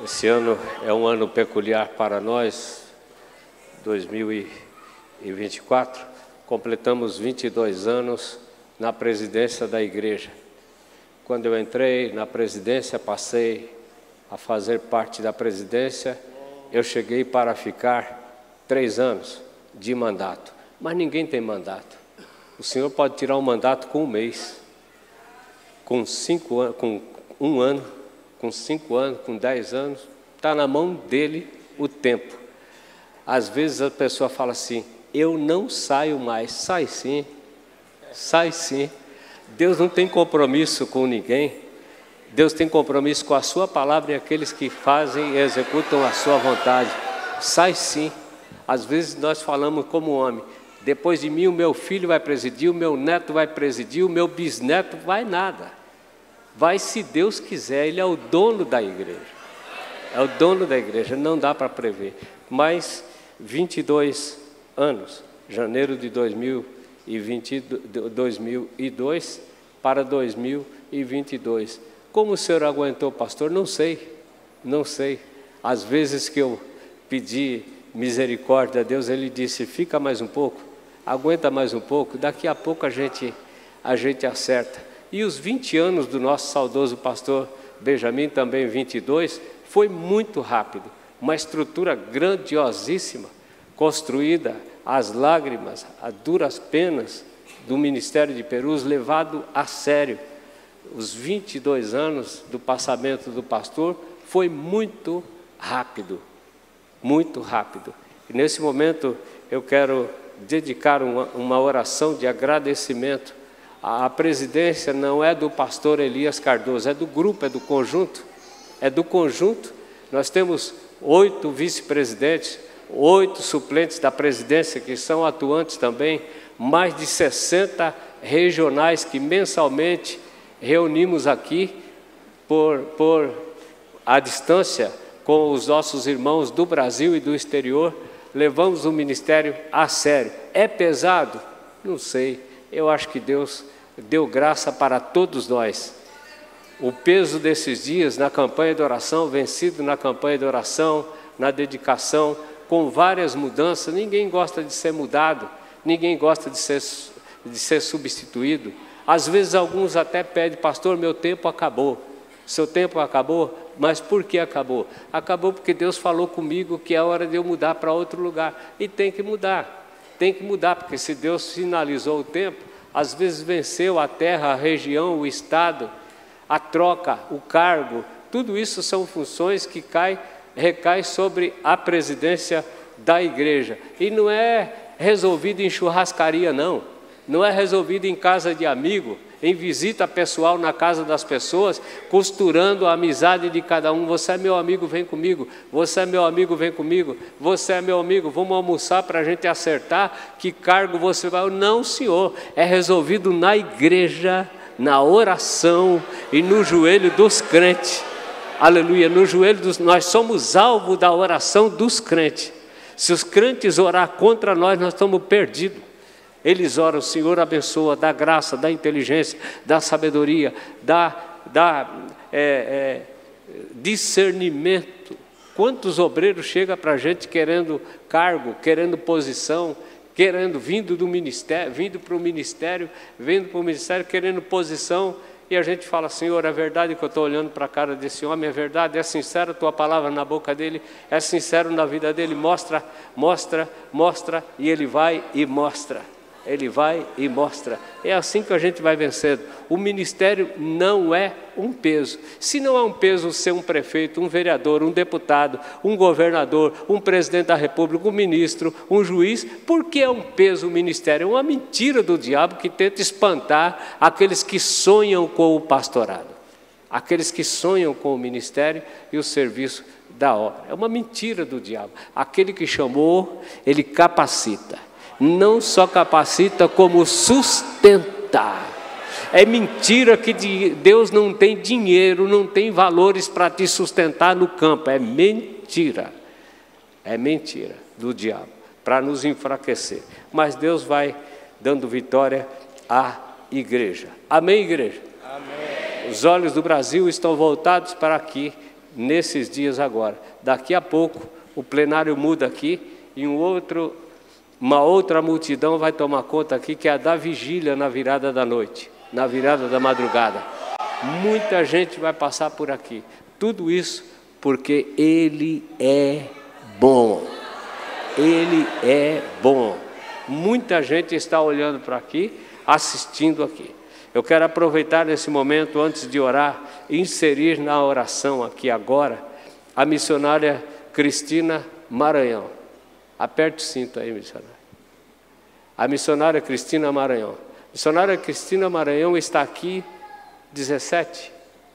Esse ano é um ano peculiar para nós, 2024. Completamos 22 anos na presidência da igreja. Quando eu entrei na presidência, passei a fazer parte da presidência, eu cheguei para ficar 3 anos de mandato. Mas ninguém tem mandato. O senhor pode tirar um mandato com 1 mês, com 5 anos, com 1 ano, com 5 anos, com 10 anos. Está na mão dele o tempo. Às vezes a pessoa fala assim, eu não saio mais. Sai sim, sai sim. Deus não tem compromisso com ninguém. Deus tem compromisso com a sua palavra e aqueles que fazem e executam a sua vontade. Sai sim. Às vezes nós falamos como homem, depois de mim o meu filho vai presidir, o meu neto vai presidir, o meu bisneto vai nada. Vai se Deus quiser, Ele é o dono da igreja. É o dono da igreja, não dá para prever. Mas 22 anos, janeiro de 2002 para 2022. Como o senhor aguentou, pastor? Não sei, não sei. Às vezes que eu pedi misericórdia a Deus, Ele disse, fica mais um pouco, aguenta mais um pouco, daqui a pouco a gente acerta. E os 20 anos do nosso saudoso pastor Benjamin, também 22, foi muito rápido. Uma estrutura grandiosíssima, construída às lágrimas, a duras penas do Ministério de Perus, levado a sério. Os 22 anos do passamento do pastor foi muito rápido, muito rápido. E nesse momento eu quero dedicar uma oração de agradecimento. A presidência não é do pastor Elias Cardoso, é do grupo, é do conjunto. É do conjunto. Nós temos 8 vice-presidentes, 8 suplentes da presidência que são atuantes também, mais de 60 regionais que mensalmente reunimos aqui por à distância com os nossos irmãos do Brasil e do exterior, levamos o ministério a sério. É pesado? Não sei. Eu acho que Deus deu graça para todos nós. O peso desses dias na campanha de oração, vencido na campanha de oração, na dedicação, com várias mudanças. Ninguém gosta de ser mudado, ninguém gosta de ser substituído. Às vezes alguns até pedem, pastor, meu tempo acabou. Seu tempo acabou? Mas por que acabou? Acabou porque Deus falou comigo que é hora de eu mudar para outro lugar. E tem que mudar, porque se Deus finalizou o tempo, às vezes venceu a terra, a região, o estado, a troca, o cargo, tudo isso são funções que recai sobre a presidência da igreja. E não é resolvido em churrascaria, não. Não é resolvido em casa de amigo, em visita pessoal na casa das pessoas, costurando a amizade de cada um. Você é meu amigo, vem comigo. Você é meu amigo, vem comigo. Você é meu amigo, vamos almoçar para a gente acertar que cargo você vai. Não, senhor, é resolvido na igreja, na oração e no joelho dos crentes. Aleluia, no joelho nós somos alvo da oração dos crentes. Se os crentes orar contra nós, nós estamos perdidos. Eles oram, o Senhor abençoa, dá graça, dá inteligência, dá sabedoria, dá discernimento. Quantos obreiros chegam para a gente querendo cargo, querendo posição, vindo do ministério, vindo para o ministério, querendo posição, e a gente fala, Senhor, é verdade que eu estou olhando para a cara desse homem, é verdade, é sincera a tua palavra na boca dele, é sincero na vida dele, mostra, e ele vai e mostra. Ele vai e mostra. É assim que a gente vai vencendo. O ministério não é um peso. Se não é um peso ser um prefeito, um vereador, um deputado, um governador, um presidente da república, um ministro, um juiz, por que é um peso o ministério? É uma mentira do diabo que tenta espantar aqueles que sonham com o pastorado, aqueles que sonham com o ministério e o serviço da obra. É uma mentira do diabo. Aquele que chamou, ele capacita. Não só capacita, como sustenta. É mentira que Deus não tem dinheiro, não tem valores para te sustentar no campo. É mentira do diabo, para nos enfraquecer. Mas Deus vai dando vitória à igreja. Amém, igreja? Amém. Os olhos do Brasil estão voltados para aqui, nesses dias agora. Daqui a pouco o plenário muda aqui e uma outra multidão vai tomar conta aqui, que é a da vigília na virada da noite, na virada da madrugada. Muita gente vai passar por aqui. Tudo isso porque Ele é bom. Ele é bom. Muita gente está olhando para aqui, assistindo aqui. Eu quero aproveitar nesse momento, antes de orar, e inserir na oração aqui agora a missionária Cristina Maranhão. Aperte o cinto aí, missionária. A missionária Cristina Maranhão. A missionária Cristina Maranhão está aqui 16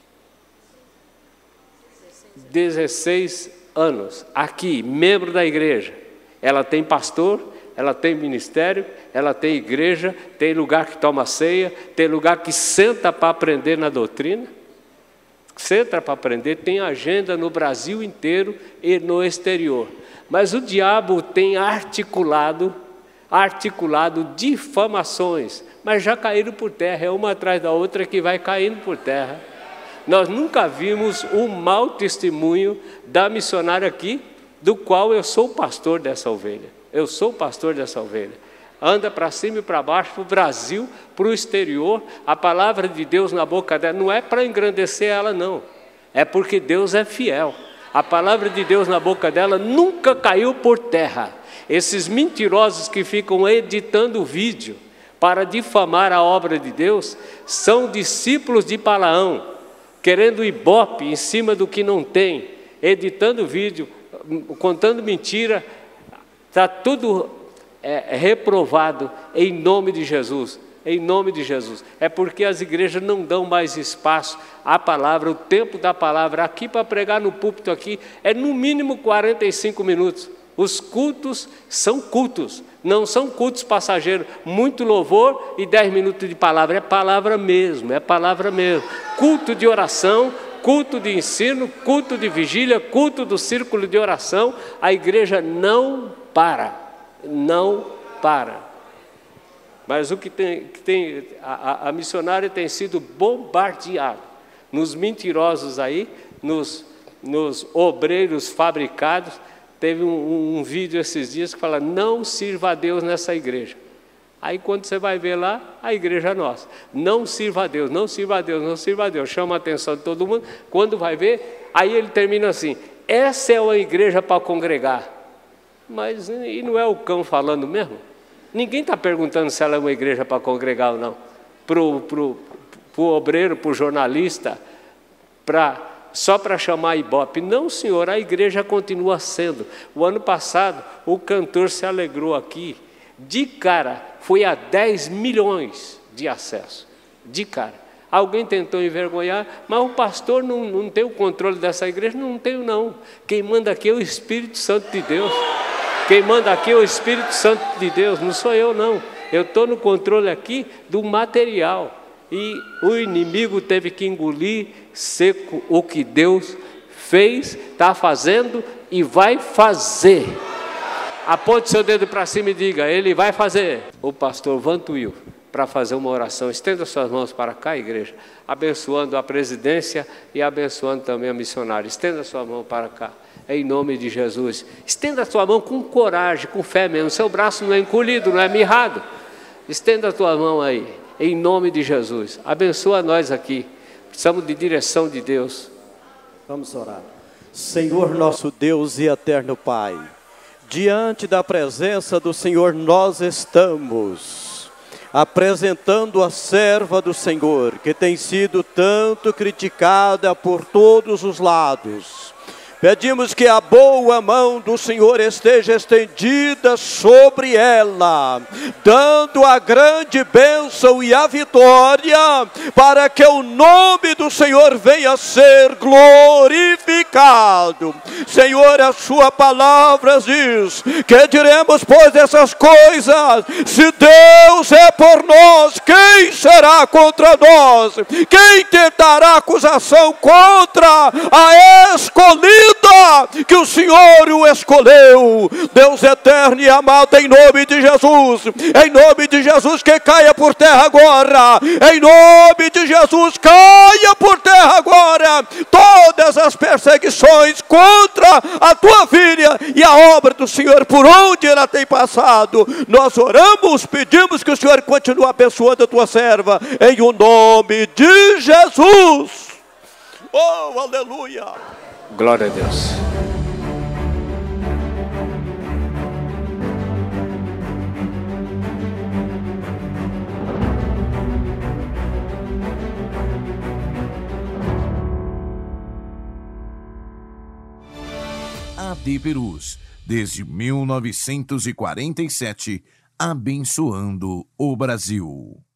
anos, aqui, membro da igreja. Ela tem pastor, ela tem ministério, ela tem igreja, tem lugar que toma ceia, tem lugar que senta para aprender na doutrina, senta para aprender, tem agenda no Brasil inteiro e no exterior. Mas o diabo tem articulado difamações, mas já caíram por terra, é uma atrás da outra que vai caindo por terra. Nós nunca vimos um mau testemunho da missionária aqui, do qual eu sou pastor dessa ovelha. Eu sou pastor dessa ovelha. Anda para cima e para baixo, para o Brasil, para o exterior, a palavra de Deus na boca dela, não é para engrandecer ela não, é porque Deus é fiel. A palavra de Deus na boca dela nunca caiu por terra. Esses mentirosos que ficam editando vídeo para difamar a obra de Deus, são discípulos de Balaão, querendo ibope em cima do que não tem, editando vídeo, contando mentira. Está tudo reprovado em nome de Jesus, em nome de Jesus. É porque as igrejas não dão mais espaço à palavra, o tempo da palavra. Aqui para pregar no púlpito aqui é no mínimo 45 minutos. Os cultos são cultos, não são cultos passageiros, muito louvor e 10 minutos de palavra, é palavra mesmo, é palavra mesmo. Culto de oração, culto de ensino, culto de vigília, culto do círculo de oração, a igreja não para. Mas o que tem a missionária tem sido bombardeada nos mentirosos aí, nos obreiros fabricados. Teve um vídeo esses dias que fala, não sirva a Deus nessa igreja. Aí quando você vai ver lá, a igreja é nossa. Não sirva a Deus, não sirva a Deus, não sirva a Deus. Chama a atenção de todo mundo. Quando vai ver, aí ele termina assim, essa é uma igreja para congregar. Mas e não é o cão falando mesmo? Ninguém está perguntando se ela é uma igreja para congregar ou não. Para o obreiro, para o jornalista, só para chamar ibope. Não, senhor, a igreja continua sendo. O ano passado, o cantor se alegrou aqui. De cara, foi a 10 milhões de acesso. De cara. Alguém tentou envergonhar, mas o pastor não tem o controle dessa igreja. Não tenho, não. Quem manda aqui é o Espírito Santo de Deus. Quem manda aqui é o Espírito Santo de Deus. Não sou eu, não. Eu estou no controle aqui do material. E o inimigo teve que engolir seco o que Deus fez, está fazendo e vai fazer. Aponte seu dedo para cima e diga, ele vai fazer. O pastor Vantuil, para fazer uma oração, estenda suas mãos para cá, igreja, abençoando a presidência e abençoando também a missionária. Estenda sua mão para cá, em nome de Jesus. Estenda sua mão com coragem, com fé mesmo. Seu braço não é encolhido, não é mirrado. Estenda a tua mão aí. Em nome de Jesus, abençoa nós aqui, precisamos de direção de Deus. Vamos orar. Senhor nosso Deus e eterno Pai, diante da presença do Senhor nós estamos, apresentando a serva do Senhor, que tem sido tanto criticada por todos os lados. Pedimos que a boa mão do Senhor esteja estendida sobre ela, dando a grande bênção e a vitória, para que o nome do Senhor venha a ser glorificado. Senhor, a sua palavra diz, que diremos pois essas coisas, se Deus é por nós, quem será contra nós? Quem tentará acusação contra a escolhida vida que o Senhor o escolheu. Deus eterno e amado, em nome de Jesus, em nome de Jesus, que caia por terra agora, em nome de Jesus, caia por terra agora todas as perseguições contra a tua filha e a obra do Senhor por onde ela tem passado. Nós oramos, pedimos que o Senhor continue abençoando a tua serva, em o nome de Jesus. Oh, aleluia! Glória a Deus. AD Perus, desde 1947, abençoando o Brasil.